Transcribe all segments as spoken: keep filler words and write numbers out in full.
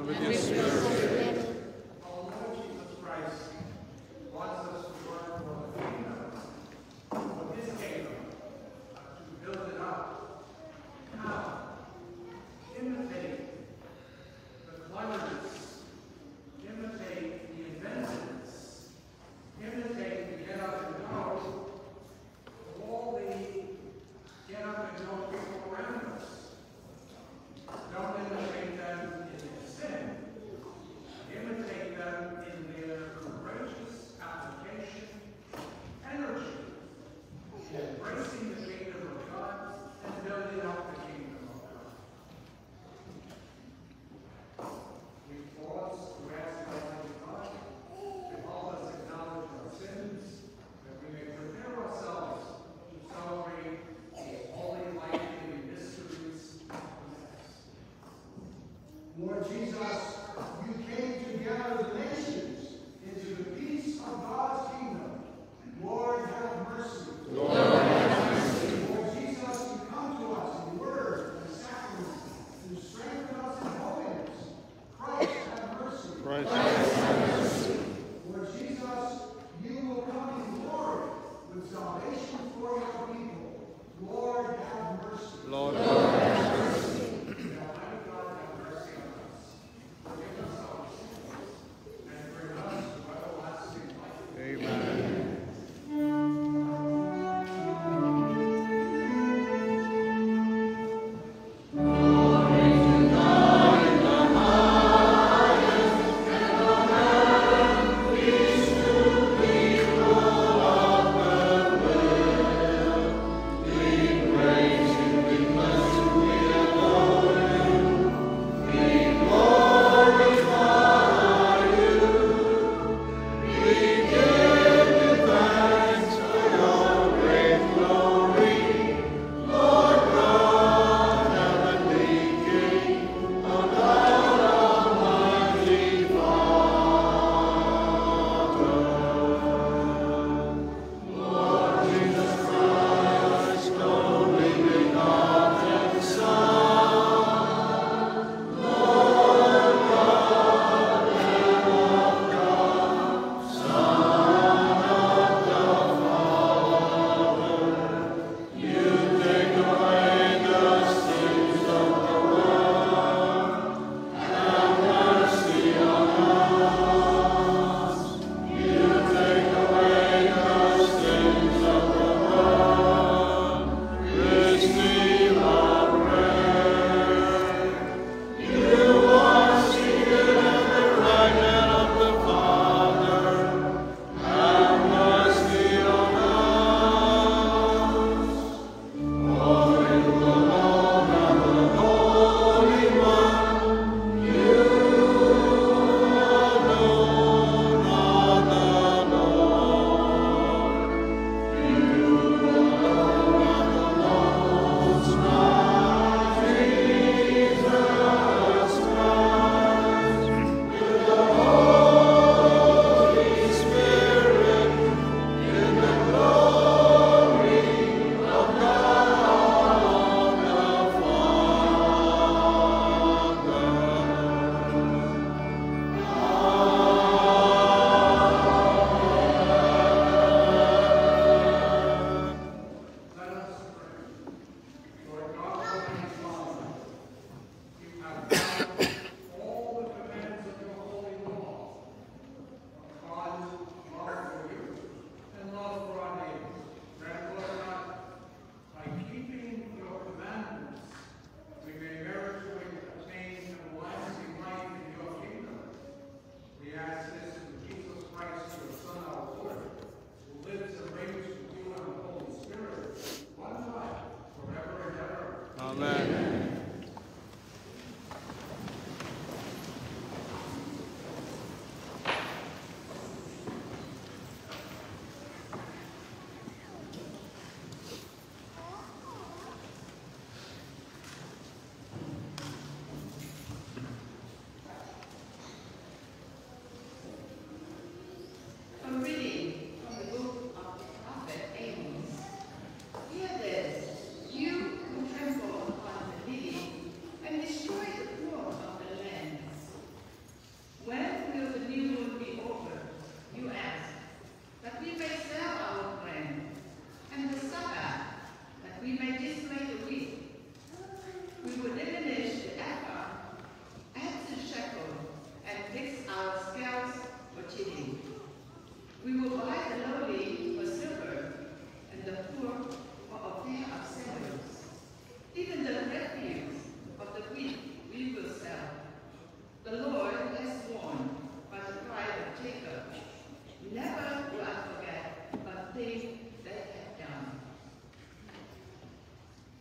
And with your spirit. Our Lord Jesus Christ wants us to work for the kingdom, for his kingdom, to build it up. How? Imitate the cleverness, imitate the inventiveness, imitate the get up and go of all the get up and go people around us. Don't imitate them in sin.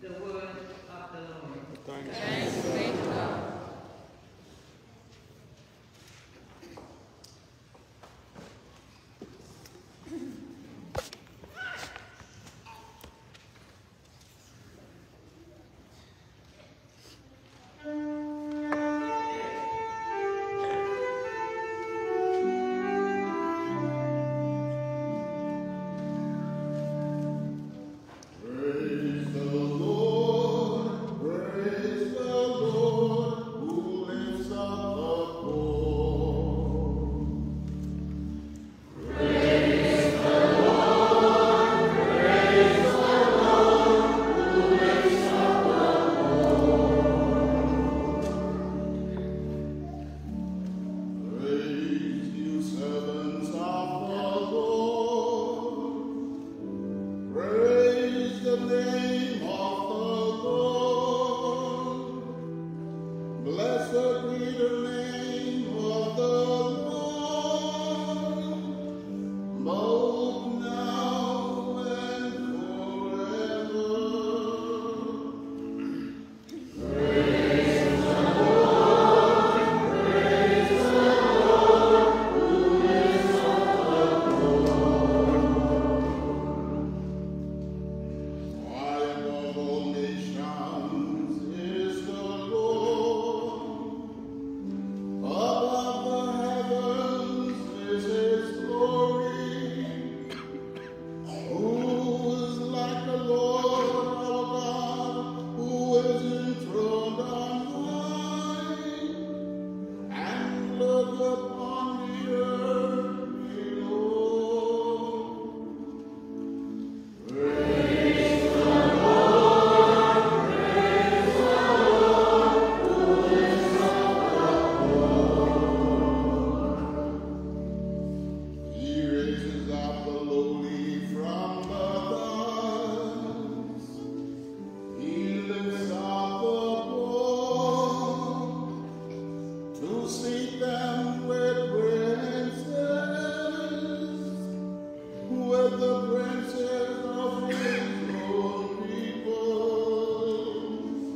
The word of the Lord. Thanks. Thanks be to God. Praise the Lord, praise the Lord, who lifts up the poor. Praise the Lord, praise the Lord, who lifts up the poor. Praise you, servants of the Lord. Praise the name of the Lord. Blessed be the name of the Lord, both now and forever. Praise the Lord, praise the Lord, who lifts up the poor. Why above all nations is the Lord, above the heavens is his glory. Who is like the Lord our God, who is enthroned on high, and look upon the earth below. Praise the Lord, praise the Lord, who lifts up the poor. He raises up the lowly from the dust. He lifts up the poor to seat them with princes, with the princes of his own people.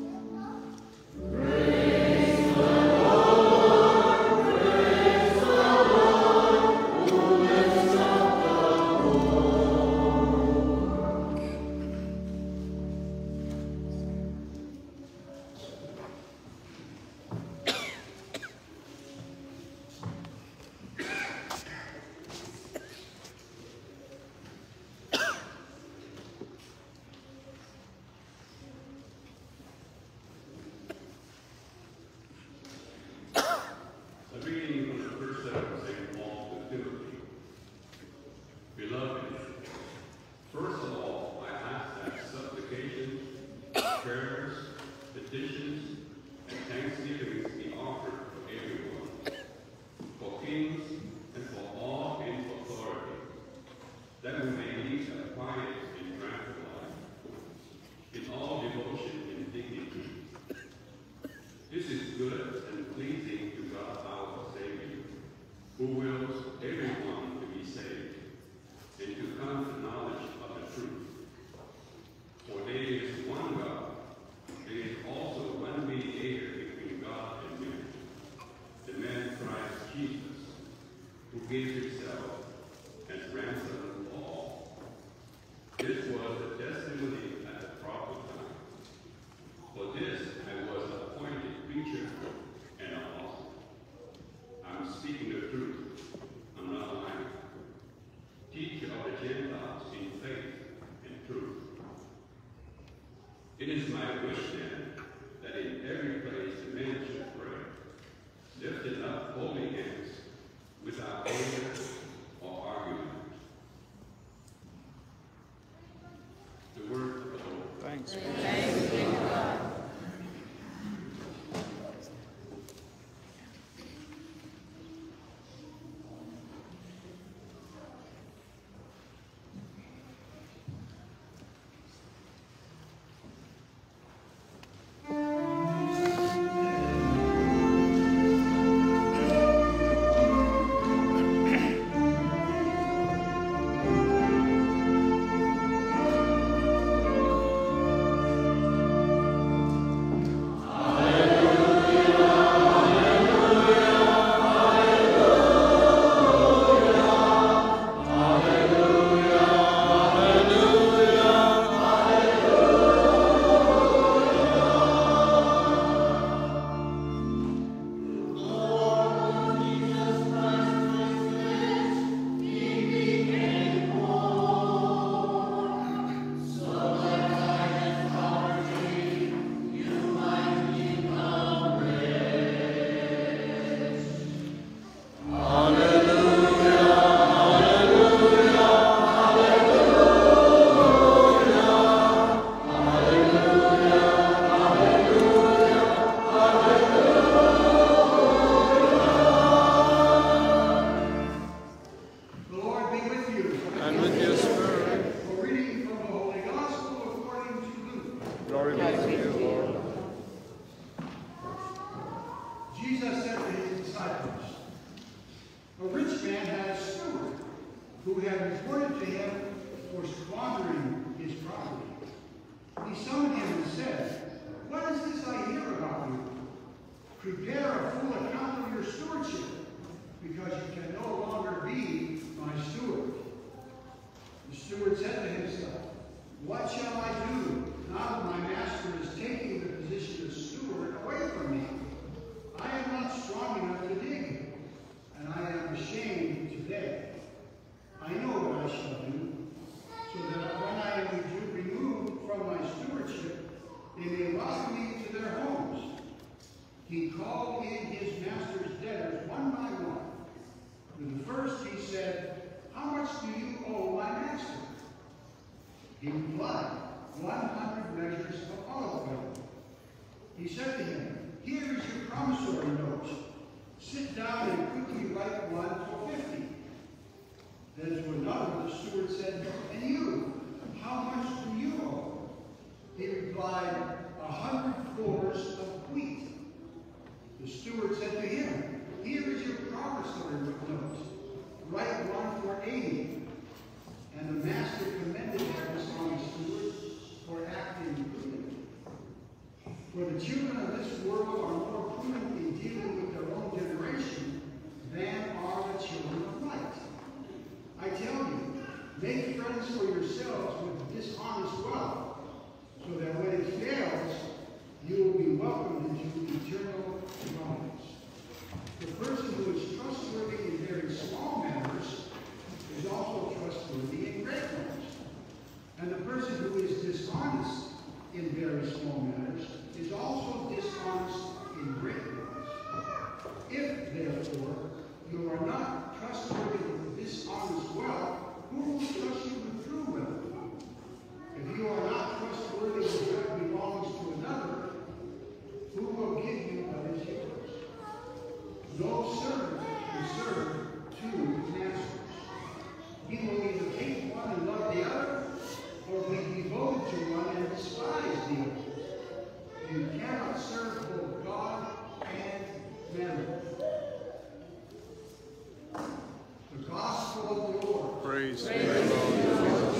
Praise the Lord, praise the Lord, who lifts up the poor. A reading from the first letter of Saint Paul to Timothy. Beloved, first of all, I ask that supplications, prayers, petitions, and thanksgivings be offered for everyone, for kings and for all in authority, that we may lead a quiet and tranquil life, in all devotion and dignity. This is good and pleasing to God our Savior, who wills everyone to be saved and to come to knowledge of the truth. For there is one God, there is also one mediator between God and men, the man Christ Jesus, who gave himself as ransom for all. This was the testimony at the proper time. For this I was appointed preacher and apostle. I'm speaking the truth. I'm not lying. Teacher of the Gentiles in faith and truth. It is my wish then that in every place the men should pray, lifting up holy hands without anger or argument. The word of the Lord. Thanks. Thanks be to God. Glory be to you, Lord. Jesus said to his disciples, a rich man had a steward who had reported to him for squandering his property. He summoned him and said, what is this I hear about you? Prepare a full account of your stewardship, because you can no longer be my steward. The steward said to himself, what shall I do now that my master is taking the position of steward away from me? I am not strong enough to dig, and I am ashamed to beg. I know what I shall do, so that when I am removed from my stewardship, they may welcome me to their homes. He called in his master's debtors one by one. To the first he said, how much do you owe my master? He replied, one hundred measures of olive oil. He said to him, here is your promissory note. Sit down and quickly write one for fifty. Then to another the steward said, and you, how much do you owe? He replied, a hundred cores of wheat. The steward said to him, here is your promissory note. Write one for eighty. And the master commended that dishonest steward for acting prudently. For the children of this world are more prudent in dealing with their own generation than are the children of light. I tell you, make friends for yourselves with dishonest wealth, so that when it fails, you will be welcomed into eternal dwellings. The person who is trustworthy in very small matters is also trustworthy in great ones. And the person who is dishonest in very small matters is also dishonest in great ones. If, therefore, you are not trustworthy with dishonest wealth, who will trust you with true wealth? If you are not trustworthy with what belongs to another, who will give you what is yours? No servant can serve two masters. He will either hate one and love the other, or be devoted to one and despise the other. You cannot serve both God and mammon. The gospel of the Lord. Praise to you, Lord.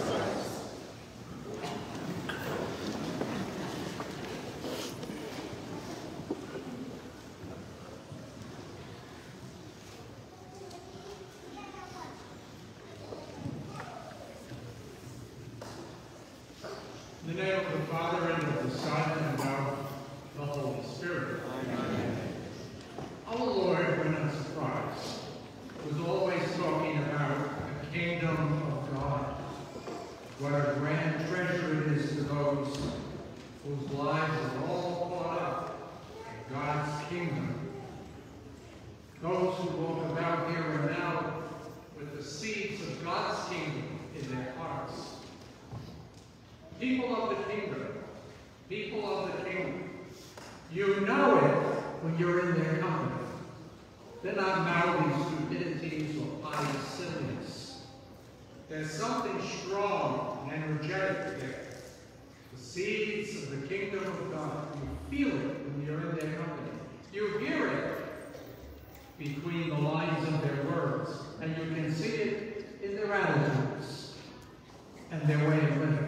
In the name of the Father, and of the Son, and of the Holy Spirit. Amen. Our Lord, when not surprised, was always talking about the kingdom of God. What a grand treasure it is to those whose lives are all caught up in God's kingdom. Those who walk about here and now with the seeds of God's kingdom in their hearts. People of the kingdom, people of the kingdom, you know it when you're in their company. They're not mouthy stupidities or pious silliness. There's something strong and energetic there. The seeds of the kingdom of God. You feel it when you're in their company. You hear it between the lines of their words, and you can see it in their attitudes and their way of living.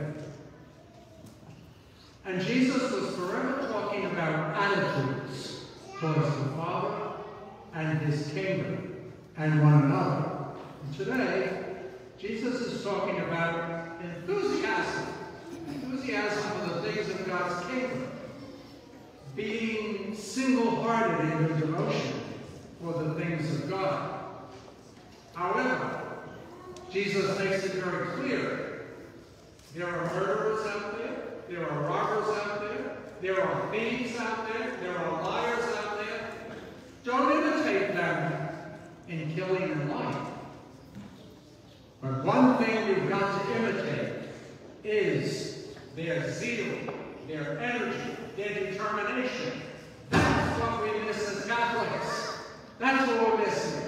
And Jesus was forever talking about attitudes towards the Father and his kingdom and one another. And today, Jesus is talking about enthusiasm. Enthusiasm for the things of God's kingdom. Being single-hearted in your devotion for the things of God. However, Jesus makes it very clear. There are murderers out there. There are robbers out there. There are thieves out there. There are liars out there. Don't imitate them in killing and lying. But one thing you've got to imitate is their zeal, their energy, their determination. That's what we miss as Catholics. That's what we're missing.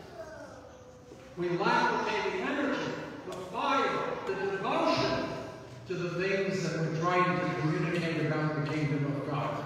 We lack the energy, the fire, the devotion to the things that we're trying to communicate about the kingdom of God.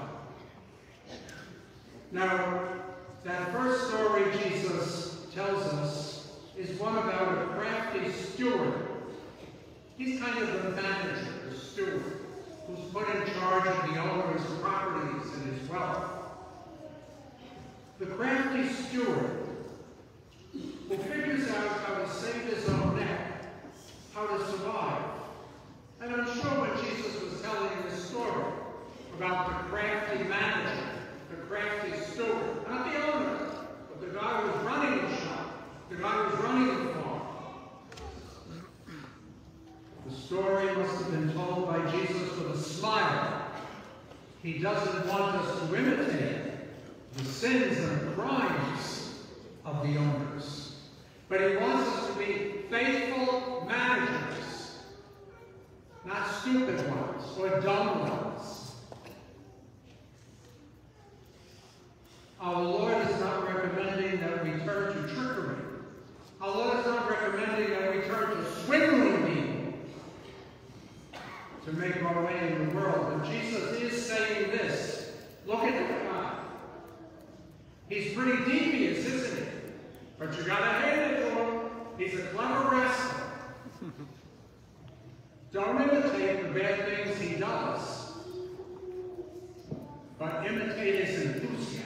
Now, that first story Jesus tells us is one about a crafty steward. He's kind of the manager, the steward, who's put in charge of the owner's properties and his wealth. The crafty steward who figures out how to save his own neck, how to survive. And I'm sure when Jesus was telling this story about the crafty manager, the crafty steward, not the owner, but the guy who was running the shop, the guy who was running the farm. The story must have been told by Jesus with a smile. He doesn't want us to imitate the sins and crimes of the owners, but he wants us to be faithful managers, not stupid ones or dumb ones. Our Lord is not recommending that we turn to trickery. Our Lord is not recommending that we turn to swindling people to make our way in the world. But Jesus is saying this. Look at the guy. He's pretty devious, isn't he? But you gotta hand it to him. He's a clever wrestler. Don't imitate the bad things he does, but imitate his enthusiasm.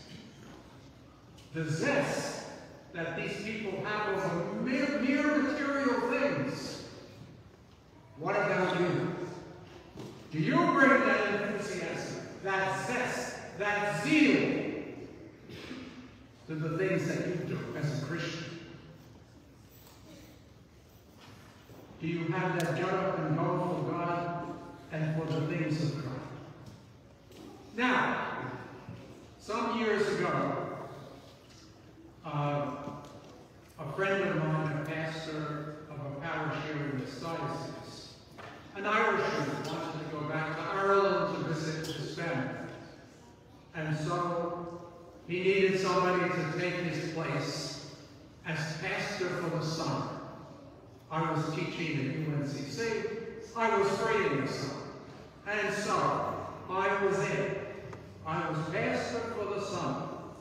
The zest that these people have over mere, mere material things. What about you? Do you bring that enthusiasm, that zest, that zeal to the things that you do as a Christian? Do you have that get up and go for God and for the things of God? Now, some years ago, uh, a friend of mine, a pastor of a parish here in this diocese, an Irishman, wanted to go back to Ireland to visit his family. And so he needed somebody to take his place as pastor for the summer. I was teaching at U N C C. I was free in the summer. And so I was in. I was pastor for the summer.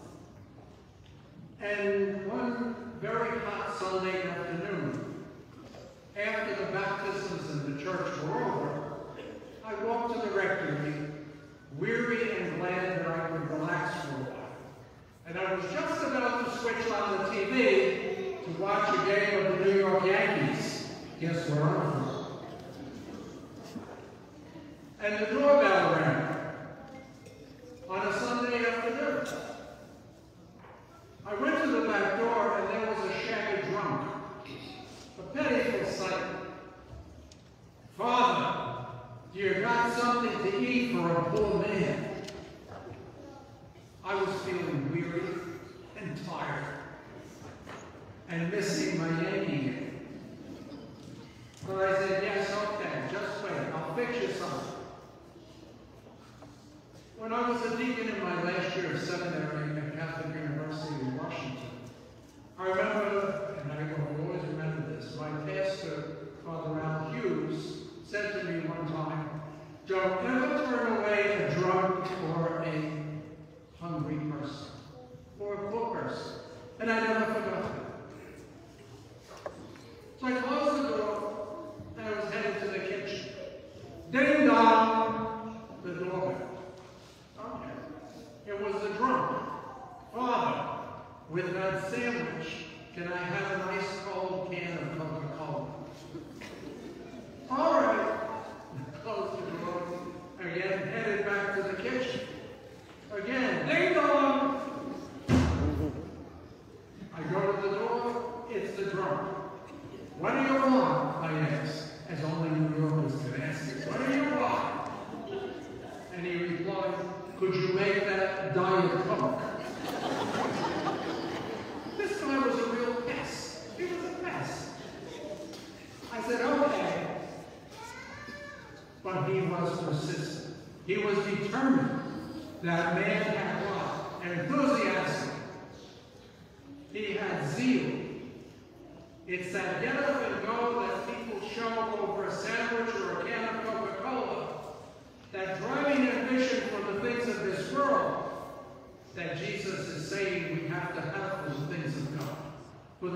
And one very hot Sunday afternoon, after the baptisms in the church were over, I walked to the rectory, weary and glad that I could relax for a while. And I was just about to switch on the T V to watch a game of the New York Yankees. Guess where I'm from? And the doorbell rang on a Sunday afternoon. I went to the back door and there was a shabby drunk. A pitiful sight. Father, you got something to eat for a poor man. I was feeling weary and tired and missing my Yankee game. But I said, yes, okay, just wait, I'll fix you something. When I was a deacon in my last year of seminary at Catholic University in Washington, I remember, and I will always remember this, my pastor, Father Al Hughes, said to me one time, don't ever turn away a drunk or a hungry person, or a poor person. And I never forgot that. So I closed the door, and I was headed to the kitchen. Ding dong! The door went. Okay. It was the drunk. Father, with that sandwich, can I have an ice cold can of Coca-Cola? All right. Closed the door. Again, headed back to the kitchen. Again, ding dong! I go to the door, it's the drunk. What do you want? I ask, as only New Yorkers can ask it. What do you want? And he replied, could you make that Diet Coke? This guy was a real pest. He was a pest. I said, okay. But he was persistent. He was determined. That man had what? Enthusiasm. He had zeal. It's that get up and go that people show over a sandwich or a can of Coca-Cola. That driving in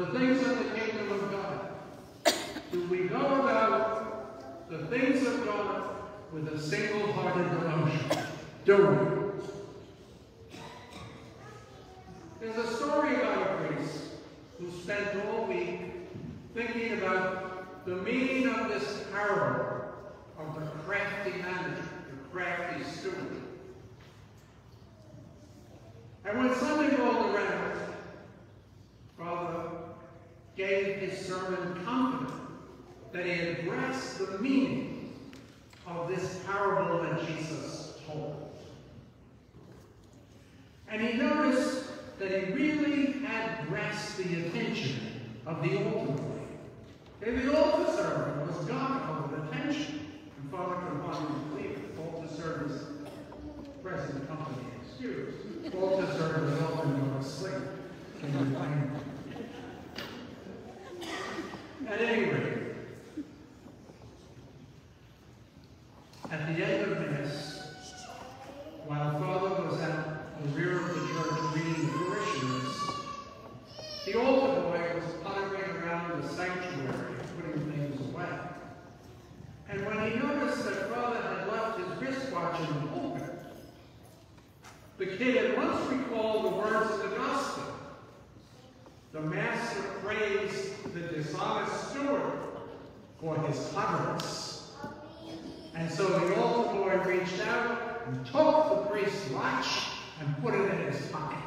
things of the kingdom of God? Do we go about the things of God with a single-hearted devotion? Do we? There's a story about a priest who spent all week thinking about the meaning of this parable of the crafty manager, the crafty steward. And when Sunday rolled around, Father gave his sermon confident that he had grasped the meaning of this parable that Jesus told. And he noticed that he really had grasped the attention of the altar boy. And the altar server was God of attention. And Father could hardly believe it. Altar servers, present company excused. Altar servers often go to sleep. Can you blame them? At any rate, at the end of Mass, while Father was at the rear of the church reading the parishioners, the altar boy was pottering around the sanctuary, putting things away. And when he noticed that Father had left his wristwatch in the pulpit, the kid at once recalled the words of the gospel. The master praised the dishonest steward for his cleverness. And so the altar boy reached out and took the priest's watch and put it in his pocket.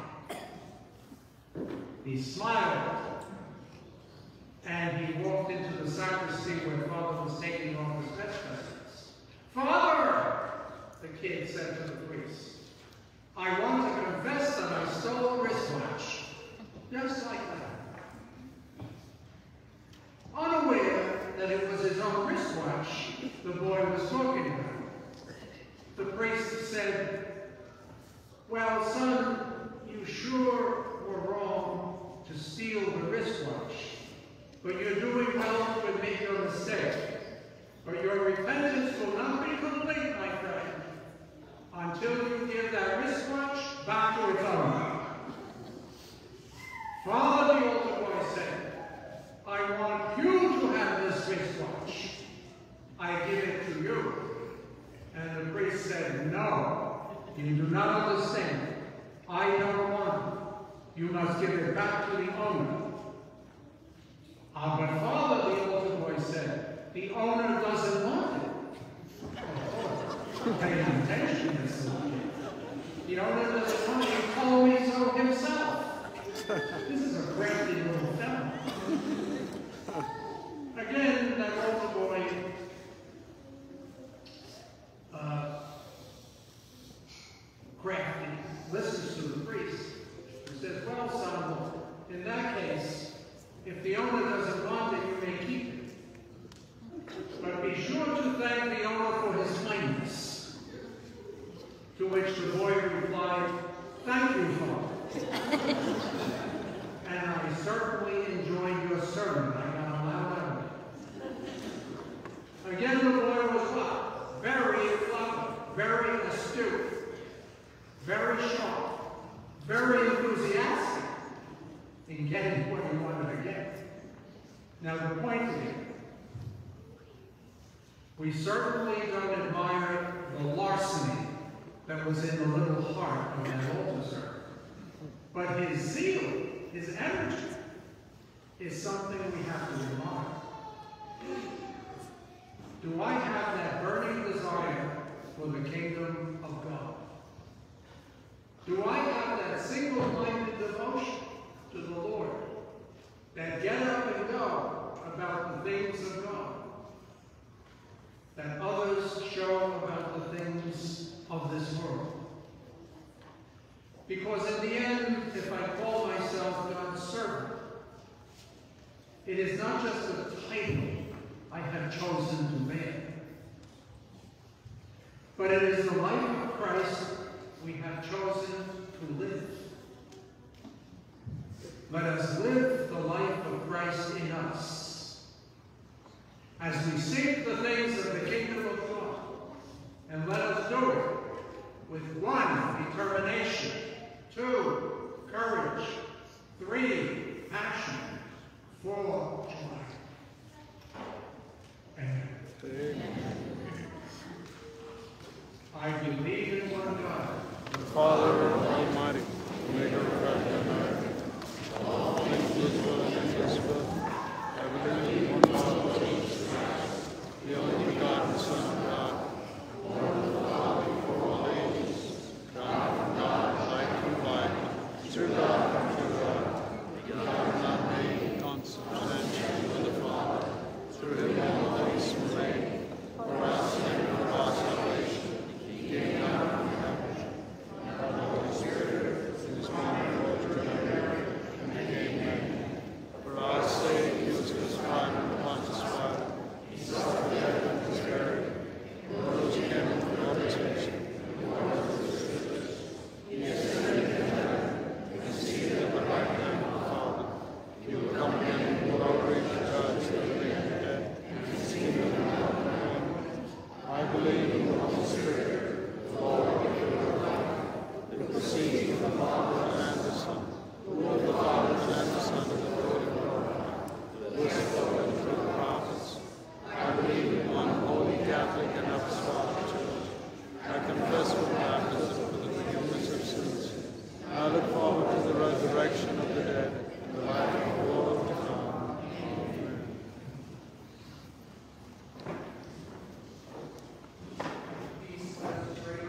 He smiled, and he walked into the sacristy where Father was taking off his vestments. "Father," the kid said to the priest, "I want to confess that I stole a wristwatch." Just like that. Unaware that it was his own wristwatch the boy was talking about, the priest said, "Well, son, you sure were wrong to steal the wristwatch, but you're doing well to admit your mistake. But your repentance will not be complete, my friend, until you give that wristwatch back to its owner." "Father," the altar boy said, "I want you to have this wristwatch. I give it to you." And the priest said, "No, you do not understand. I don't want it. You must give it back to the owner." "Ah, but Father," the altar boy said, "the owner doesn't want it." Oh, pay attention, this little kid. "The owner doesn't want it. He told me so himself." This is a crafty little fellow. Again, that altar boy uh, crafty listens to the priest and says, "Well, son, in that case, if the owner doesn't want it, you may keep it. But be sure to thank the owner for his kindness." To which the boy replied, "Thank you, Father. And I certainly enjoyed your sermon. I got a lot out of it." Again, the boy was what? Very clever, very astute, very sharp, very enthusiastic in getting what he wanted to get. Now, the point is, we certainly don't admire the larceny that was in the little heart of that altar server. But his zeal, his energy, is something we have to admire. Do I have that burning desire for the kingdom of God? Do I have that single-minded devotion to the Lord, that get up and go about the things of God, that others show about the things of this world? Because in the end, if I call myself God's servant, it is not just a title I have chosen to bear, but it is the life of Christ we have chosen to live. Let us live the life of Christ in us as we seek the things of the kingdom of God, and let us do it with one, determination, two, courage, three, passion, for joy. Amen. I believe in one God, The Father Almighty, maker of heaven and earth, all things visible and invisible. I believe in one Lord, Jesus Christ, the only begotten Son of God, born of the Father before all ages, God from God, light from light, true God from true God, begotten, not made, consubstantial with the Father, through him all things were made, for us and for our salvation, he came down from heaven, by the Holy Spirit, who was born of the Virgin Mary, and became man. For our sake he was crucified under Pontius Pilate, he suffered death and was buried, and rose again from all temptation. He ascended into heaven, and is seated at the right hand of the Father. He will come again in glory to judge the living and the dead, and his kingdom will have no end. I believe in the Holy Spirit, the Lord and giver of life, that proceeds from the Father and the Son, who of the Father and the Son is adored and glorified, who is spoken through the prophets. I believe in one holy Catholic and apostolic church. I confess with baptism for the forgiveness of sins. I look forward to the resurrection of the dead and the life of the world to come. Amen. Peace, let us pray.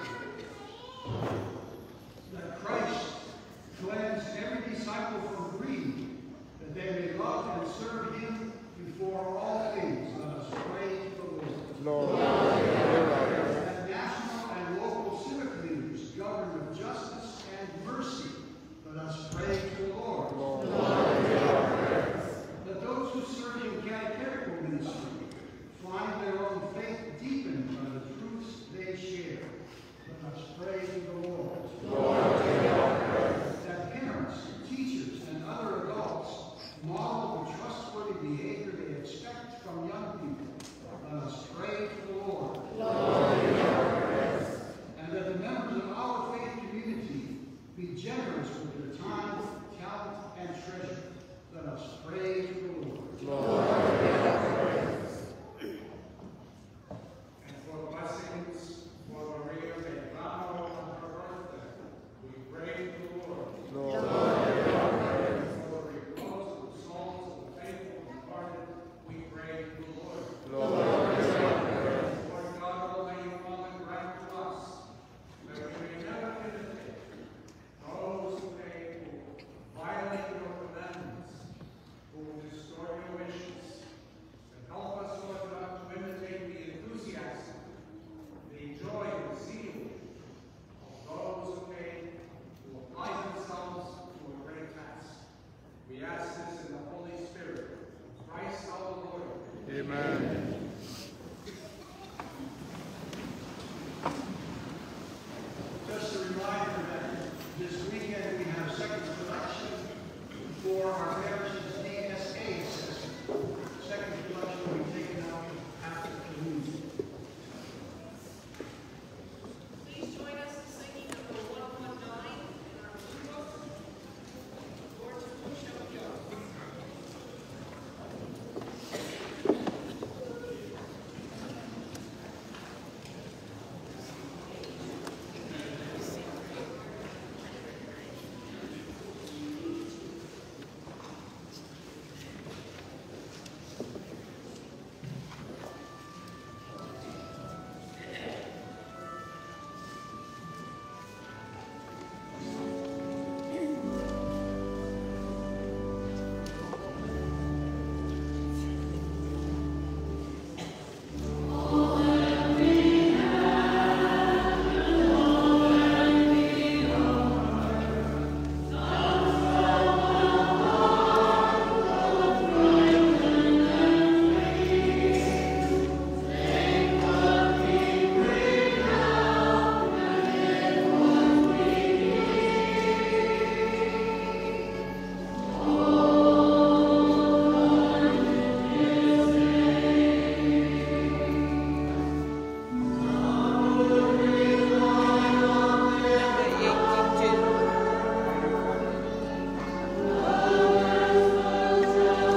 that Christ cleanse every disciple from greed, that they may love and serve him before all things. Let us pray to the Lord. Lord, hear our prayer. That national and local civic leaders govern with justice and mercy. Let us pray to the Lord. Lord, hear our prayer. That those who serve in catechetical ministry find their own faith deepened by the truths they share. Let us pray to the Lord. Lord, hear our prayer. That parents, teachers, and other adults model the trustworthy behavior they expect from young people. Let us pray to the Lord. Lord, hear our prayer. And that the members of our faith community be generous with their time, talent, and treasure. Let us pray to the Lord. Lord, hear our prayer. And for blessings for Maria Belgrano on her birthday, we pray to the Lord. Lord, hear our prayer. For the repose of the souls of the faithful departed, we pray to the Lord. Lord, hear our prayer. Lord God, Almighty Father, grant to us that we may never imitate those who may violate your commandments, who distort your wishes, and help us, Lord God, to imitate the enthusiasm, the joy, and zeal of those who may who apply themselves to a great task. We ask this in the Holy Spirit, Christ our Lord. Amen. Just a reminder that this weekend we have second collection for our parish's D S A session. Second collection will be taken out after communion. Please join us in singing number one one nine in our blue book, Lord, to whom shall we go? Number eighty-two.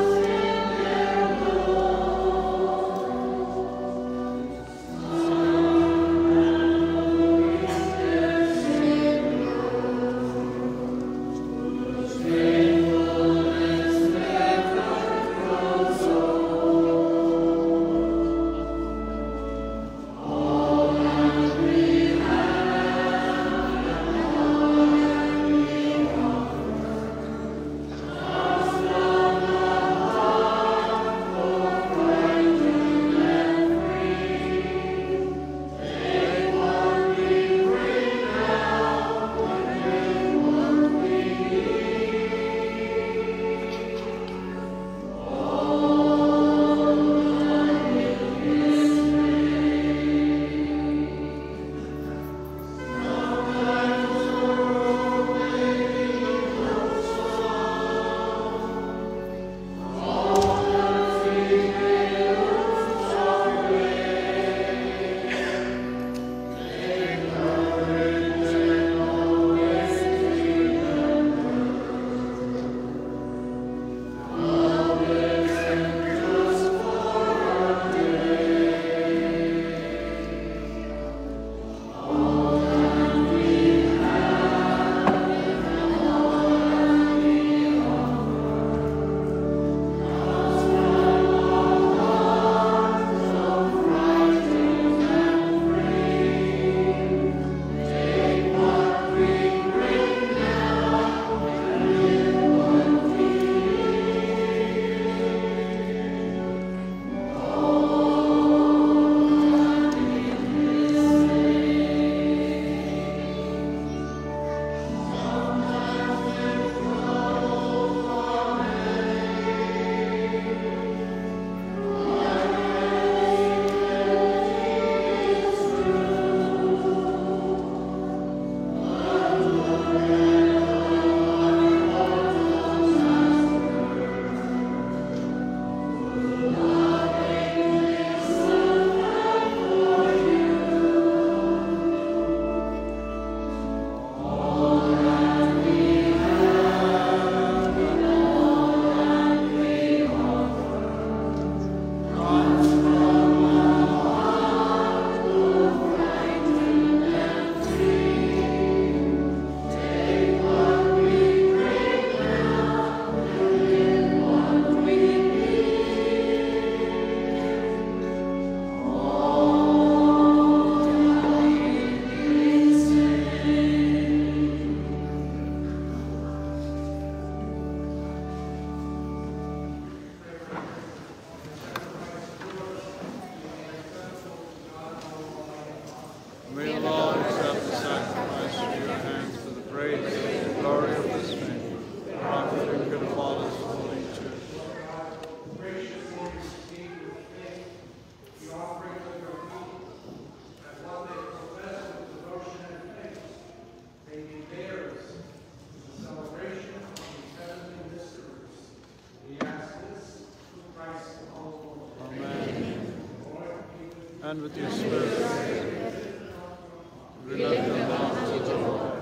May the Lord accept the sacrifice from your hands for the praise and the glory of this name, profit and good of all his holy church. Graciously receive with faith the offerings of your people, and what they profess with devotion and faith may be theirs in the celebration of these heavenly mysteries. We ask this through Christ our Lord. Amen. Lord, be with you. And with your spirit. We lift them up to the Lord.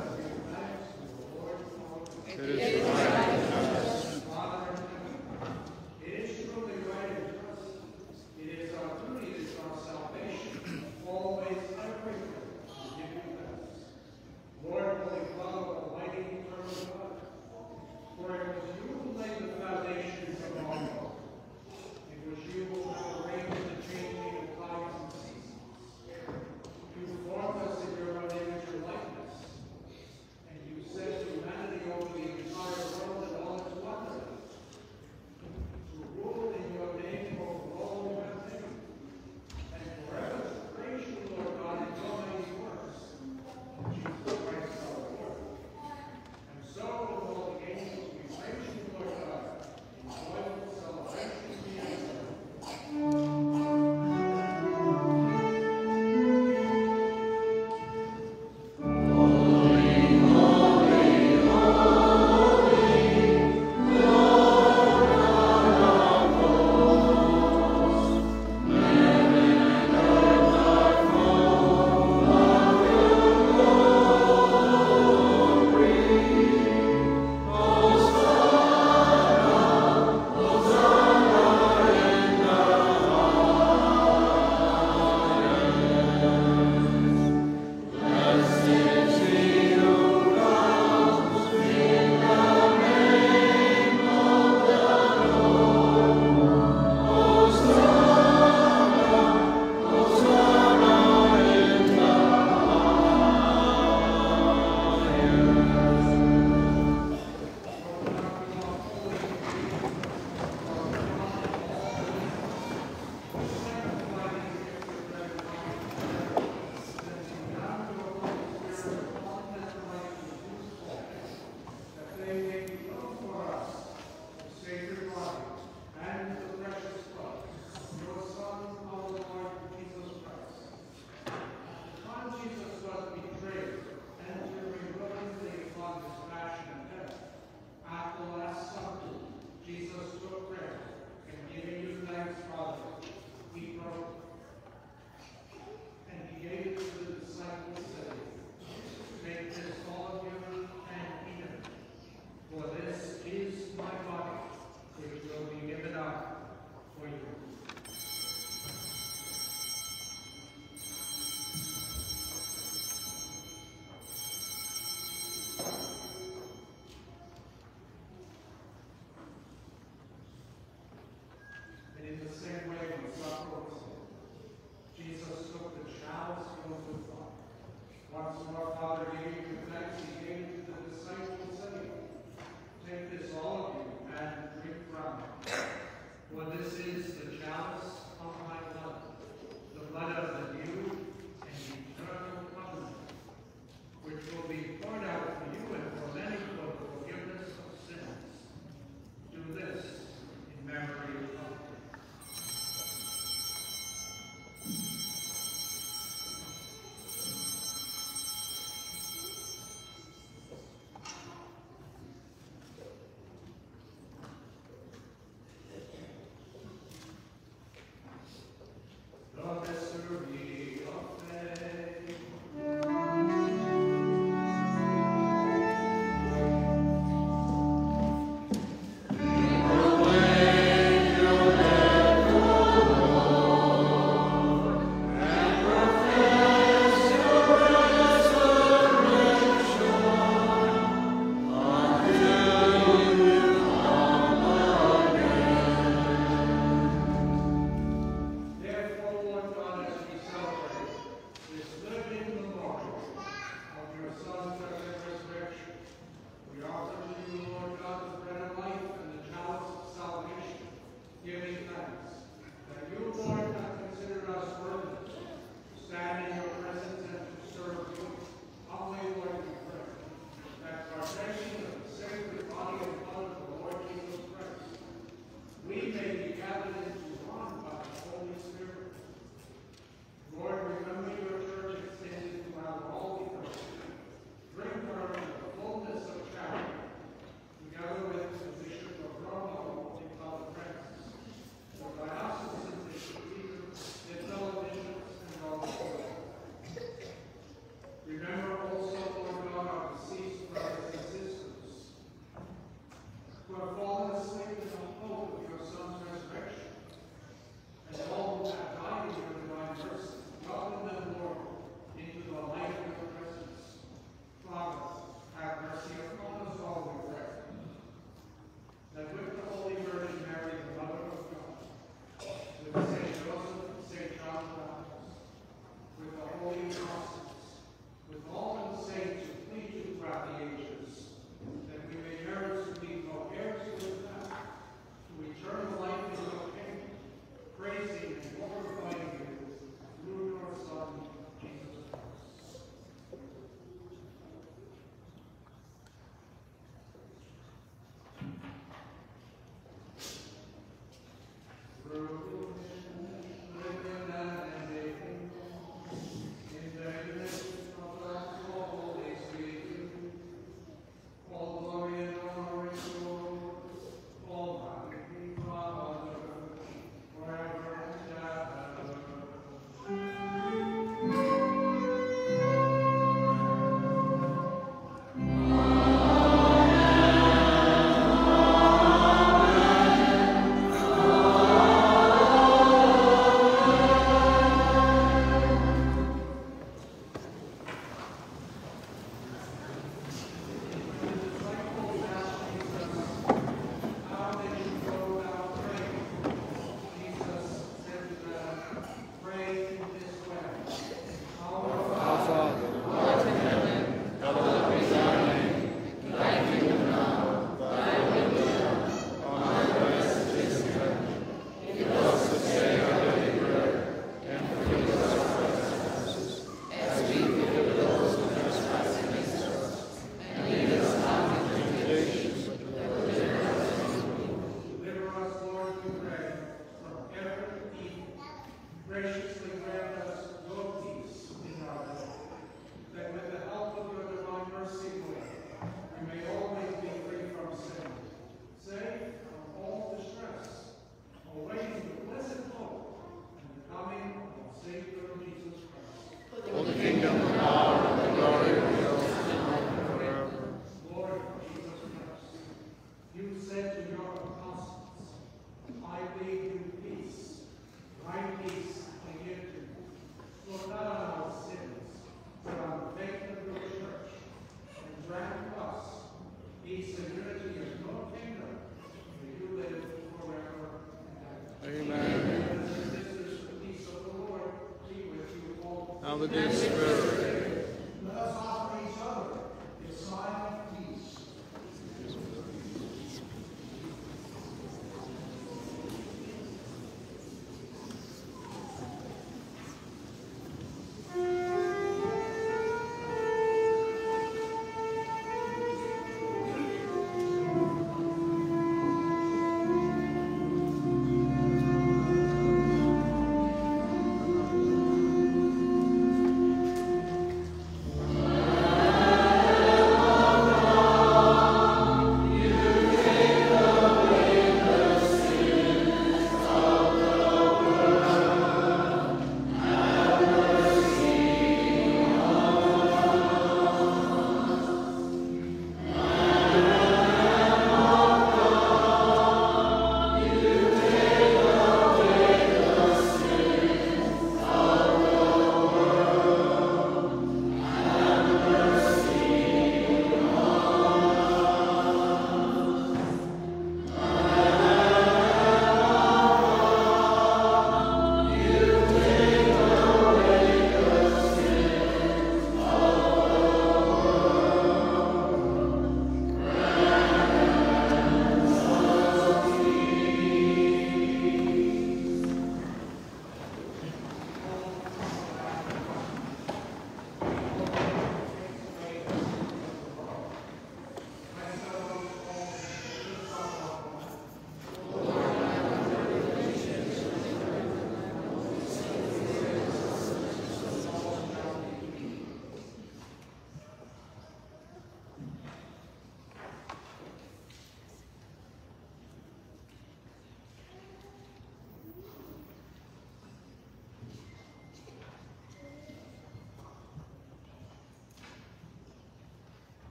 It is right and just. Father in heaven, it is truly right and just. It is our duty, it is our salvation, always, everywhere, to give you thanks. Lord, Holy Father, Almighty, eternal God, for it was you who laid the foundations of our world. It was you who have arranged the changing of times and seasons. You formed us in your own image and likeness, and you set humanity over the entire world and all its wonders, to rule in your name over all humanity, and forever to praise you, Lord God, in your mighty works, in Jesus Christ our Lord. And so, with all the angels, we praise you, Lord God, in joyful celebration of the answer. That they may be known for us, the sacred body and the precious blood of your Son, our Lord Jesus Christ. At the time Jesus was betrayed, entering willingly upon his passion and death, at the Last Supper, Jesus took bread, and giving you thanks, Father, he broke it. And he gave it to the disciples, saying, "Take this, all of you, and eat of it. For this is my body, which will be given up for you." And in the same way, when supper was over, Jesus took the chalice filled with wine. Once more, Father, gave you thanks, he gave it to the disciples, saying, "Take this, all of you, and drink from it. For this is the chalice of my blood, the blood of the new and eternal covenant, which will be poured out for you and for many for the forgiveness of sins. Do this in memory of me."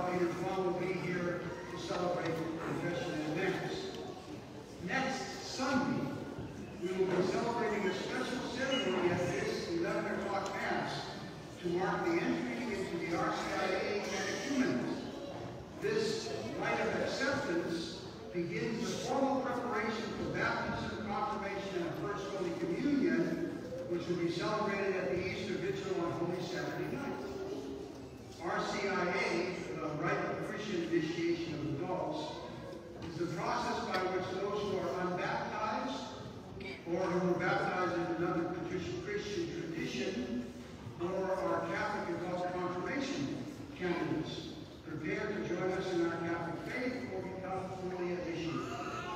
Father Peter Fong will be here to celebrate confession and mass. Next Sunday, we will be celebrating a special ceremony at this eleven o'clock Mass to mark the entry into the R C I A catechumens. This rite of acceptance begins the formal preparation for baptism, confirmation, and First Holy Communion, which will be celebrated at the Easter Vigil on Holy Saturday night. R C I A, the rite of Christian initiation of adults, is the process by which those who are unbaptized or who were baptized in another Christian tradition or are Catholic adult confirmation candidates prepare to join us in our Catholic faith or become fully initiated.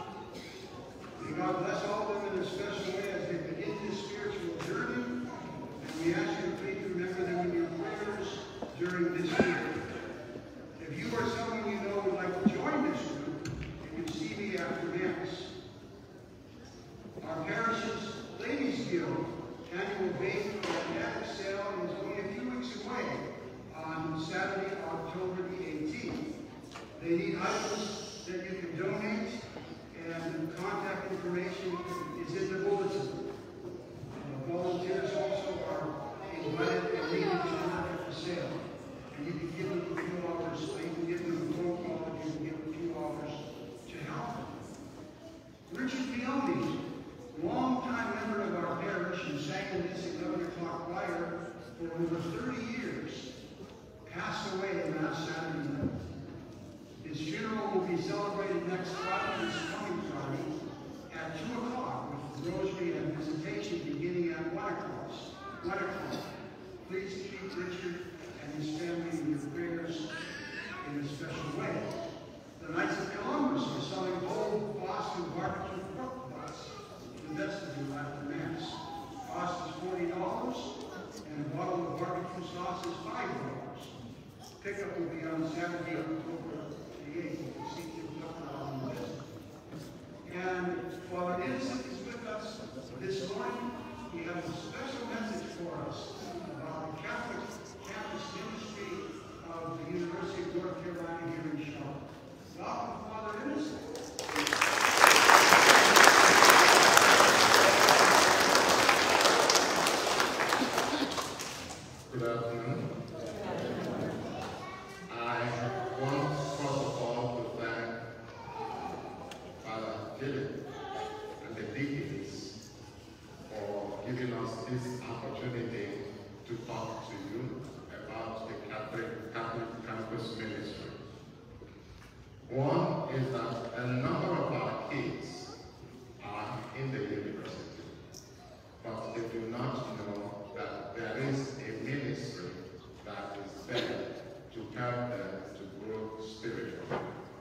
May God bless all of them in a special way as they begin this spiritual journey, and we ask you to please remember them in your prayers during this year. If you or someone you know would like to join this group, you can see me after Mass. Our parish's Ladies Guild annual bake and attic sale is only a few weeks away on Saturday, October the eighteenth. They need items that you can donate, and contact information is in the bulletin. Uh, volunteers also are invited and needed to work at the sale. And you can give them a few hours, or you can give them a phone call, and you can give them a few hours to help them. Richard Pione, long-time member of our parish and sang in this eleven o'clock choir for over thirty years, passed away last Saturday night. His funeral will be celebrated next Friday, this coming Friday, at two o'clock with rosary and visitation beginning at one o'clock. one o'clock. Please keep Richard and his family in your prayers in a special way. The Knights of Columbus are selling Old Boston barbecue pork butts in the vestibule after Mass. Cost is forty dollars, and a bottle of barbecue sauce is five dollars. Pickup will be on Saturday, October the eighth. You can see things up on the list. And Father Innocent is with us this morning. He has a special message for us about the Catholic campus ministry of the University of North Carolina here in Charlotte. Welcome, Father Innocent. Good afternoon. I want, first of all, to thank Father Philip and the deacons for giving us this opportunity to talk to you about the Catholic, Catholic campus ministry. One is that a number of our kids are in the university, but they do not know that there is a ministry that is there to help them to grow spiritually.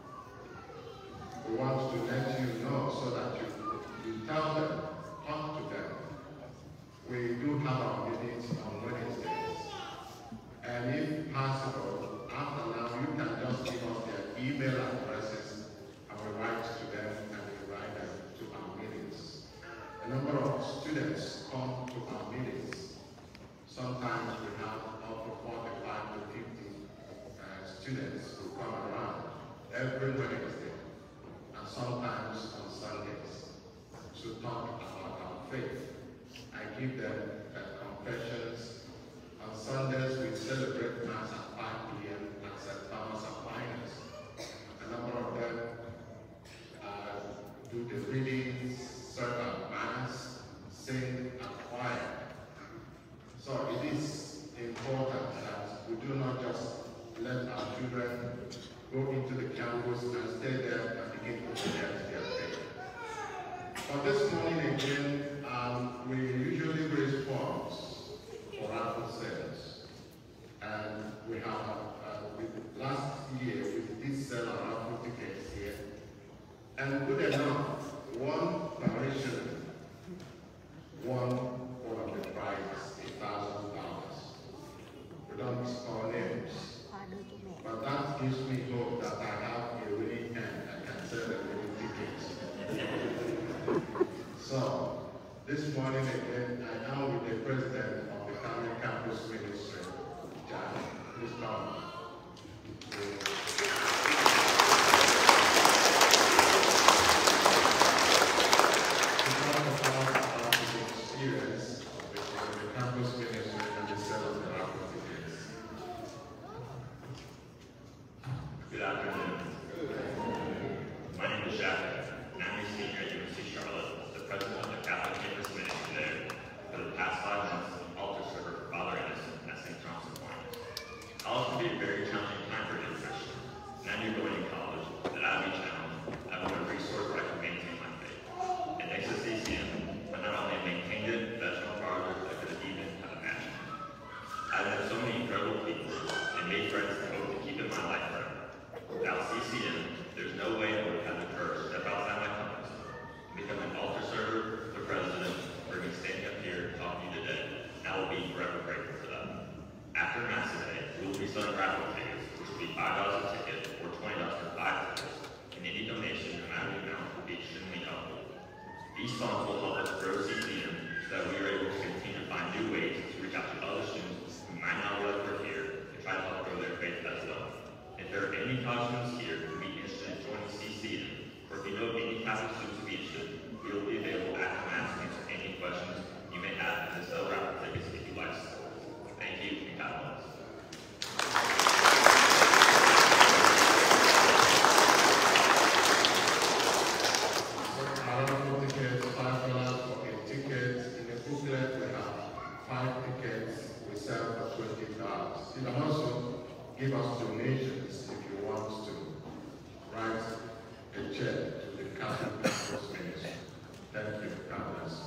We want to let you know so that you, you tell them, talk to them. We do have our meetings on Wednesdays. And if possible, after now, you can just give us their email addresses and we write to them and we write them to our meetings. A number of students come to our meetings. Sometimes we have up to forty-five to fifty uh, students who come around every Wednesday and sometimes on Sundays to talk about our faith. I give them uh, confessions. On Sundays we celebrate Mass at five p m at Saint Thomas Aquinas. A number of them uh, do the readings, serve at Mass, sing at choir. So it is important that we do not just let our children go into the campus and stay there and begin to forget their faith. But this morning again, um, we usually raise funds for raffle sales. And we have, uh, with last year, we did sell our raffle tickets here. And good enough, one parishioner won one of the prizes, a thousand dollars. We don't call names, but that gives me hope that I have a winning hand. I can sell the winning tickets. So this morning again, I am with the president of the Catholic Campus Ministry, John. Please come. Jackson, Nami Senior at U N C Charlotte, the president of the Catholic Campus Ministry there, for the past five months as an altar server for Father Innocent at Saint John's Point. College can be a very challenging time for a new Christian, and I knew going to college that I would be challenged. I wanted a resource where I could maintain my faith. And thanks to C C M, I not only maintained it, but I farther than I could have even have imagined. I've met so many incredible people and made friends that hope to keep in my life forever. Without C C M, there's no way I would have had the courage to step outside my comfort zone and become an altar server, the president, or even standing up here talking to you today. And I will be forever grateful for that. After Mass today, we will be selling raffle tickets, which will be five dollars a ticket or twenty dollars for five tickets, and any donation, no matter the amount, will be extremely helpful. These funds will help us grow C C M so that we are able to continue to find new ways to reach out to other students who might not realize we're here and try to help grow their faith as well. If there are any college students here who would be interested in joining C C M, or if you know of any Catholic students who would be interested, we will be available after Mass to answer any questions you may have and to sell raffle tickets if you'd like to. Thank you, and God bless. You can also give us donations if you want to write a check to the Catholic Campus Ministry. Thank you. God bless.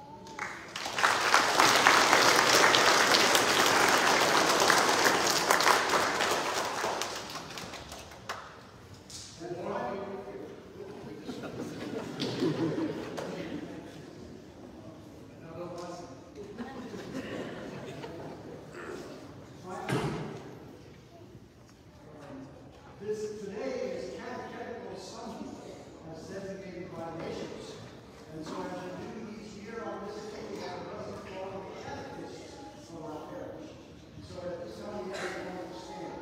This today is Catechetical Sunday, as designated by nations. And so as we do each year on this day, we have a dozen called catechists of our parish. So at this time, we have everyone to stand.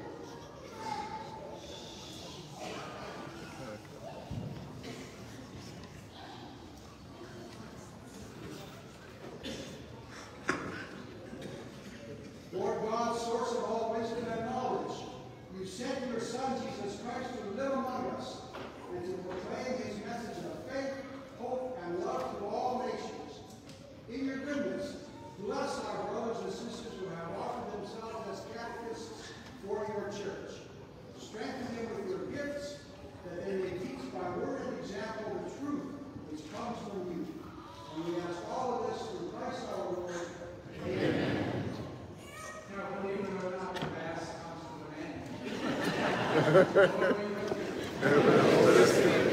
Lord God, source of all wisdom and knowledge, you sent your Son, Jesus Christ, to live among us and to proclaim his message of faith, hope, and love to all nations. In your goodness, bless our brothers and sisters who have offered themselves as catechists for your church. Strengthen them with your gifts, that they may teach by word and example the truth which comes from you. And we ask all of this through Christ our Lord. Amen. Now, believe it or not, the Mass comes to an end.